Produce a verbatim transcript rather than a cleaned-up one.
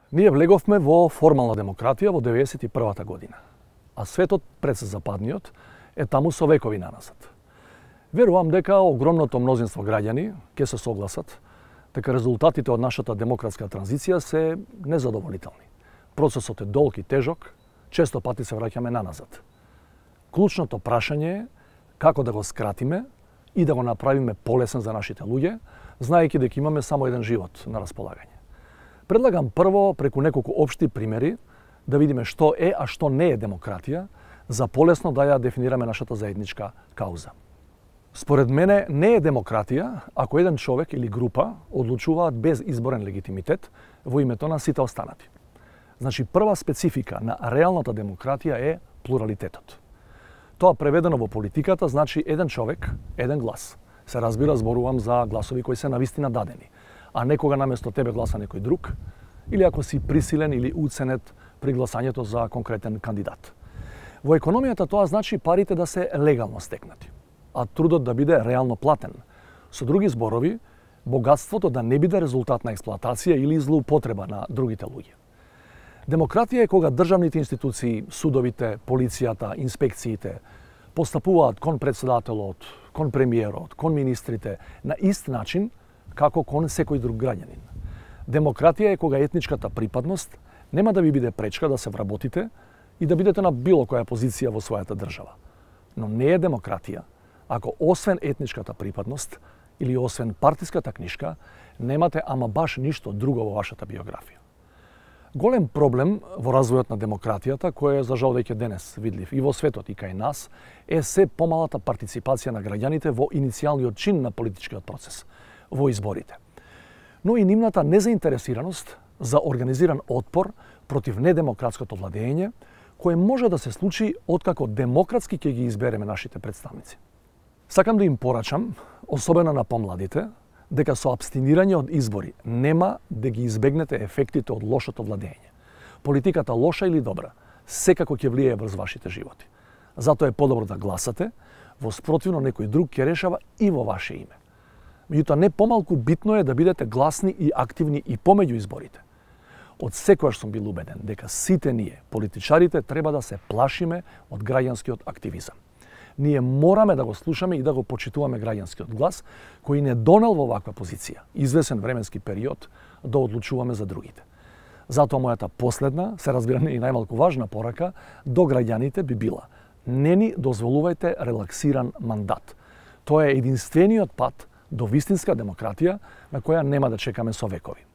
Ние влеговме во формална демократија во деветдесет и првата година, а светот пред западниот е таму со векови наназад. Верувам дека огромното мнозинство граѓани ќе се согласат дека резултатите од нашата демократска транзиција се незадоволителни. Процесот е долг и тежок, често пати се враќаме наназад. Клучното прашање е како да го скратиме и да го направиме полесен за нашите луѓе, знаејќи дека имаме само еден живот на располагање. Предлагам прво преку неколку општи примери да видиме што е, а што не е демократија, за полесно да ја дефинираме нашата заедничка кауза. Според мене не е демократија ако еден човек или група одлучуваат без изборен легитимитет во името на сите останати. Значи, прва специфика на реалната демократија е плуралитетот. Тоа преведено во политиката значи еден човек, еден глас. Се разбира, зборувам за гласови кои се навистина дадени, а некога наместо тебе гласа некој друг, или ако си присилен или уценет при гласањето за конкретен кандидат. Во економијата тоа значи парите да се легално стекнати, а трудот да биде реално платен. Со други зборови, богатството да не биде резултат на експлоатација или злоупотреба на другите луѓе. Демократија е кога државните институции, судовите, полицијата, инспекциите постапуваат кон председателот, кон премиерот, кон министрите на ист начин како кон секој друг граѓанин. Демократија е кога етничката припадност нема да ви биде пречка да се вработите и да бидете на било која позиција во својата држава. Но не е демократија ако освен етничката припадност или освен партиската книшка немате ама баш ништо друго во вашата биографија. Голем проблем во развојот на демократијата, кој е за жал веќе денес видлив и во светот и кај нас, е се помалата партиципација на граѓаните во иницијалниот чин на политичкиот процес, во изборите. Но и нивната незаинтересираност за организиран отпор против недемократското владење, кое може да се случи откако демократски ќе ги избереме нашите представници. Сакам да им порачам, особено на помладите, дека со абстинирање од избори нема да ги избегнете ефектите од лошото владење. Политиката лоша или добра, секако ќе влијае врз вашите животи. Затоа е подобро да гласате, во спротивно некој друг ќе решава и во ваше име. Меѓутоа, не помалку битно е да бидете гласни и активни и помеѓу изборите. Од секогаш сум бил убеден дека сите ние, политичарите, треба да се плашиме од граѓанскиот активизам. Ние мораме да го слушаме и да го почитуваме граѓанскиот глас, кој не донел во ваква позиција, извесен временски период, да одлучуваме за другите. Затоа мојата последна, се разбира не и најмалку важна порака до граѓаните би била: не ни дозволувајте релаксиран мандат. Тоа е единствениот пат до вистинска демократија на која нема да чекаме со векови.